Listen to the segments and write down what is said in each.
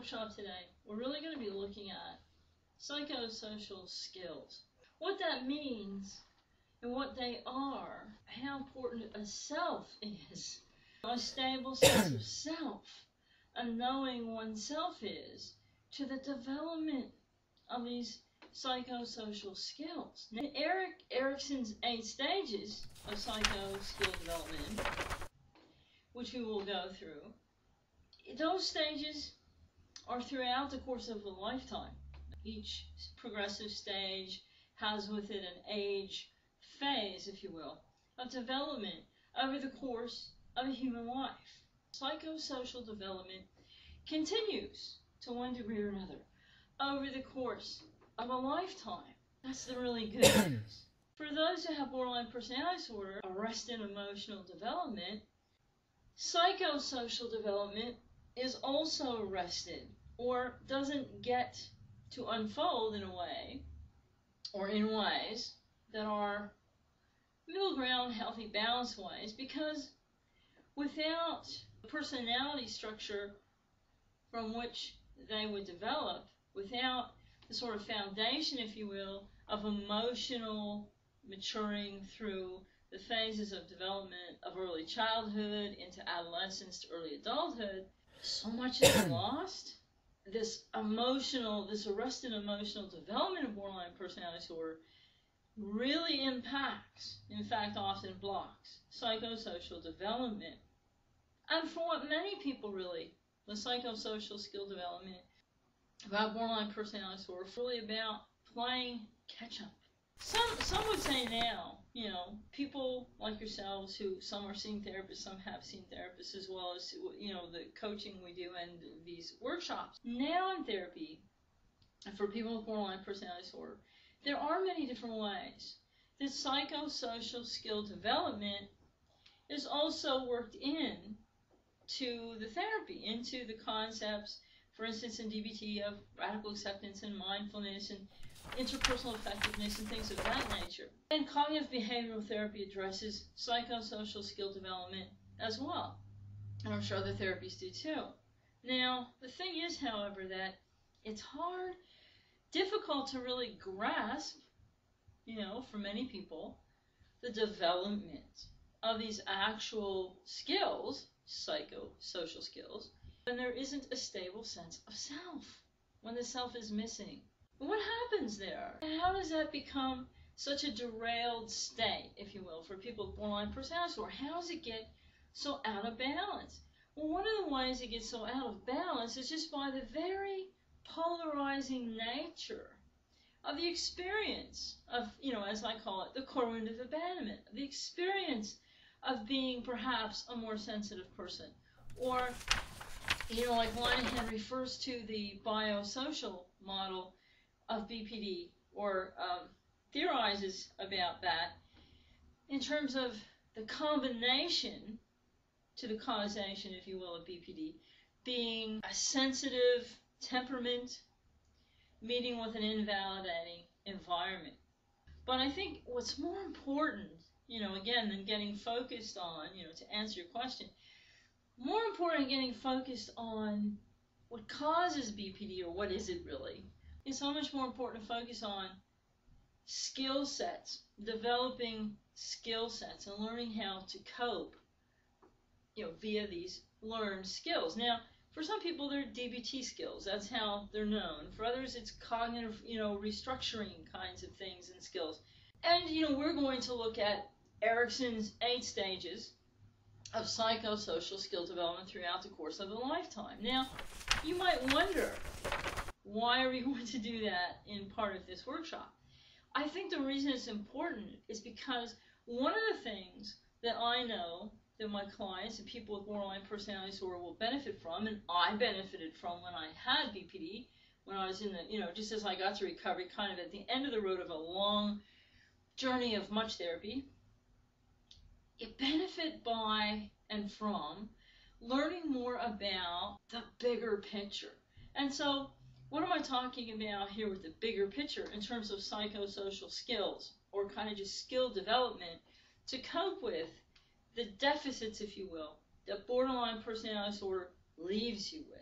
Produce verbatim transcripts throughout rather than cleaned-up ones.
workshop today, we're really going to be looking at psychosocial skills. What that means and what they are, how important a self is, a stable sense of self, and knowing oneself is to the development of these psychosocial skills. Now, Eric Erickson's eight stages of psycho skill development, which we will go through, those stages are throughout the course of a lifetime. Each progressive stage has with it an age phase, if you will, of development over the course of a human life. Psychosocial development continues to one degree or another over the course of a lifetime. That's the really good news. For those who have borderline personality disorder, arrested emotional development, psychosocial development is also arrested or doesn't get to unfold in a way or in ways that are middle ground, healthy, balanced ways, because without the personality structure from which they would develop, without the sort of foundation, if you will, of emotional maturing through the phases of development of early childhood into adolescence to early adulthood, so much is lost. This emotional, this arrested emotional development of borderline personality disorder really impacts, in fact often blocks, psychosocial development. And for what many people really, the psychosocial skill development about borderline personality disorder is really about playing catch up. Some, some would say now, you know, people like yourselves who some are seeing therapists, some have seen therapists, as well as, you know, the coaching we do and these workshops. Now in therapy, for people with borderline personality disorder, there are many different ways that psychosocial skill development is also worked in to the therapy, into the concepts, for instance, in D B T, of radical acceptance and mindfulness and interpersonal effectiveness and things of that nature. And cognitive behavioral therapy addresses psychosocial skill development as well. And I'm sure other therapies do too. Now, the thing is, however, that it's hard, difficult to really grasp, you know, for many people, the development of these actual skills, psychosocial skills, when there isn't a stable sense of self, when the self is missing. What happens there? How does that become such a derailed state, if you will, for people with borderline personality disorder? How does it get so out of balance? Well, one of the ways it gets so out of balance is just by the very polarizing nature of the experience of, you know, as I call it, the core wound of abandonment, the experience of being perhaps a more sensitive person, or, you know, like Linehan refers to the biosocial model of B P D, or um, theorizes about that in terms of the combination to the causation, if you will, of B P D being a sensitive temperament meeting with an invalidating environment. But I think what's more important, you know, again, than getting focused on, you know, to answer your question, more important than getting focused on what causes B P D, or what is it really, it's so much more important to focus on skill sets, developing skill sets, and learning how to cope, you know, via these learned skills. Now, for some people, they're D B T skills. That's how they're known. For others, it's cognitive, you know, restructuring kinds of things and skills. And, you know, we're going to look at Erickson's eight stages of psychosocial skill development throughout the course of a lifetime. Now, you might wonder, why are we going to do that in part of this workshop? I think the reason it's important is because one of the things that I know that my clients and people with borderline personality disorder will benefit from, and I benefited from when I had B P D, when I was in the, you know, just as I got to recovery, kind of at the end of the road of a long journey of much therapy, you benefit by and from learning more about the bigger picture. And so, what am I talking about here with the bigger picture in terms of psychosocial skills, or kind of just skill development to cope with the deficits, if you will, that borderline personality disorder leaves you with?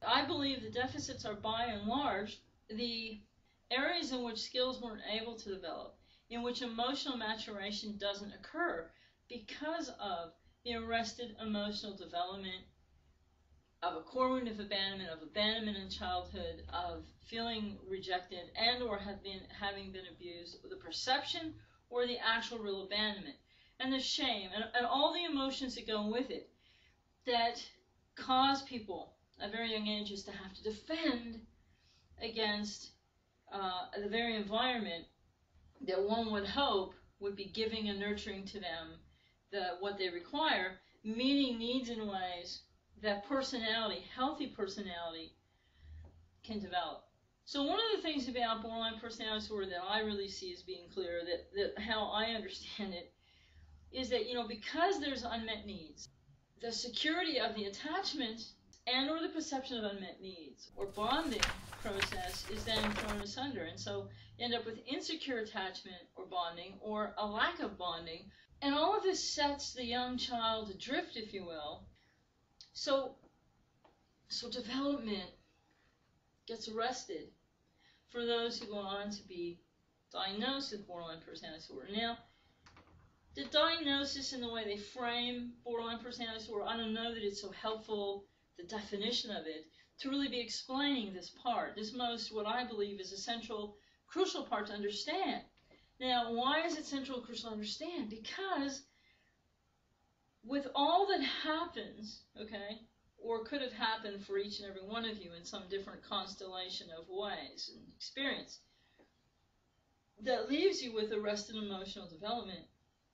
I believe the deficits are by and large the areas in which skills weren't able to develop, in which emotional maturation doesn't occur because of the arrested emotional development of a core wound of abandonment, of abandonment in childhood, of feeling rejected and or have been having been abused, the perception or the actual real abandonment, and the shame and, and all the emotions that go with it that cause people at very young ages to have to defend against uh, the very environment that one would hope would be giving and nurturing to them the what they require, meeting needs in ways that personality, healthy personality, can develop. So one of the things about borderline personality disorder that I really see as being clear, that, that how I understand it, is that, you know, because there's unmet needs, the security of the attachment and or the perception of unmet needs or bonding process is then thrown asunder. And so you end up with insecure attachment or bonding or a lack of bonding. And all of this sets the young child adrift, if you will. So, so development gets arrested for those who go on to be diagnosed with borderline personality disorder. Now, the diagnosis and the way they frame borderline personality disorder, I don't know that it's so helpful, the definition of it, to really be explaining this part, this most, what I believe is a central, crucial part to understand. Now, why is it central and crucial to understand? Because with all that happens, okay, or could have happened for each and every one of you in some different constellation of ways and experience, that leaves you with arrested emotional development,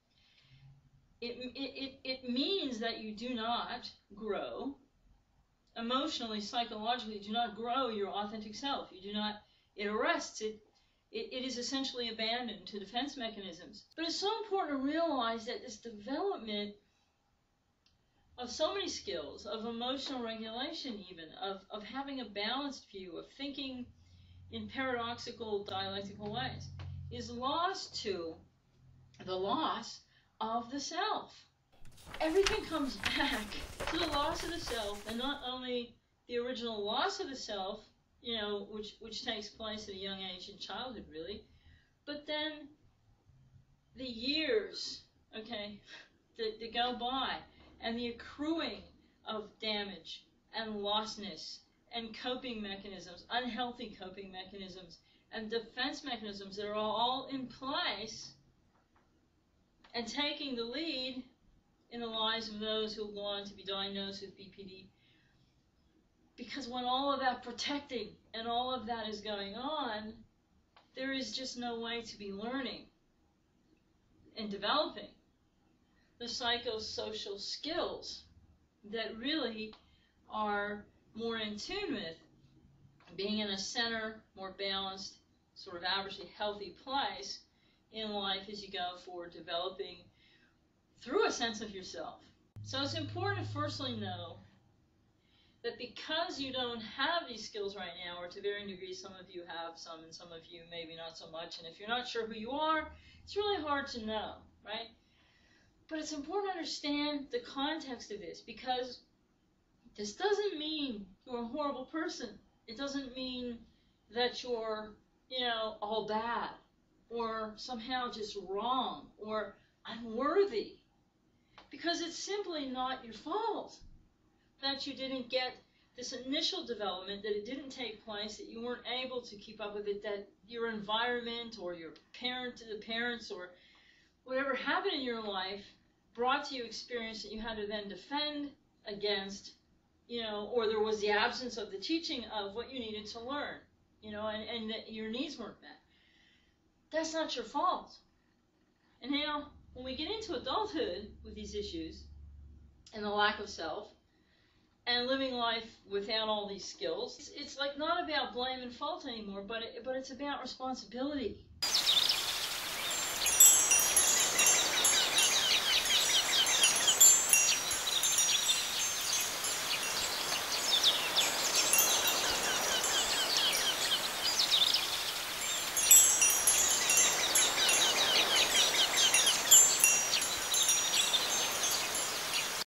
it, it, it, it means that you do not grow emotionally, psychologically, do not grow your authentic self. You do not, it arrests, it, it, it is essentially abandoned to defense mechanisms. But it's so important to realize that this development of so many skills, of emotional regulation even, of, of having a balanced view, of thinking in paradoxical, dialectical ways, is lost to the loss of the self. Everything comes back to the loss of the self, and not only the original loss of the self, you know, which, which takes place at a young age in childhood, really, but then the years, okay, that, that go by, and the accruing of damage and lostness and coping mechanisms, unhealthy coping mechanisms, and defense mechanisms that are all in place and taking the lead in the lives of those who go on to be diagnosed with B P D. Because when all of that protecting and all of that is going on, there is just no way to be learning and developing the psychosocial skills that really are more in tune with being in a center, more balanced, sort of averagely healthy place in life as you go forward, developing through a sense of yourself. So it's important to firstly know that because you don't have these skills right now, or to varying degrees, some of you have some and some of you maybe not so much, and if you're not sure who you are, it's really hard to know, right? But it's important to understand the context of this, because this doesn't mean you're a horrible person. It doesn't mean that you're, you know, all bad, or somehow just wrong, or unworthy. Because it's simply not your fault that you didn't get this initial development, that it didn't take place, that you weren't able to keep up with it, that your environment or your parent, the parents, or whatever happened in your life brought to you experience that you had to then defend against, you know, or there was the absence of the teaching of what you needed to learn, you know, and, and that your needs weren't met. That's not your fault. And now, when we get into adulthood with these issues, and the lack of self, and living life without all these skills, it's, it's like not about blame and fault anymore, but it, but it's about responsibility.